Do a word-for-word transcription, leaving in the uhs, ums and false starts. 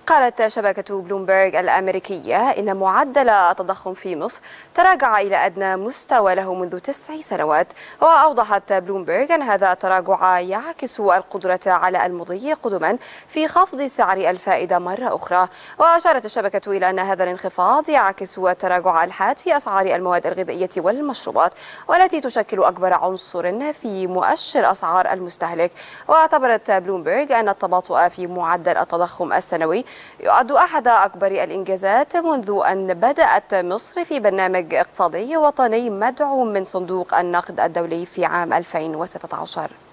قالت شبكة بلومبرج الأمريكية إن معدل التضخم في مصر تراجع إلى أدنى مستوى له منذ تسع سنوات. وأوضحت بلومبرج أن هذا التراجع يعكس القدرة على المضي قدما في خفض سعر الفائدة مرة أخرى. وأشارت الشبكة إلى أن هذا الانخفاض يعكس التراجع الحاد في أسعار المواد الغذائية والمشروبات، والتي تشكل أكبر عنصر في مؤشر أسعار المستهلك. واعتبرت بلومبرج أن التباطؤ في معدل التضخم السنوي يعد أحد أكبر الإنجازات منذ أن بدأت مصر في برنامج اقتصادي وطني مدعوم من صندوق النقد الدولي في عام ألفين وستة عشر.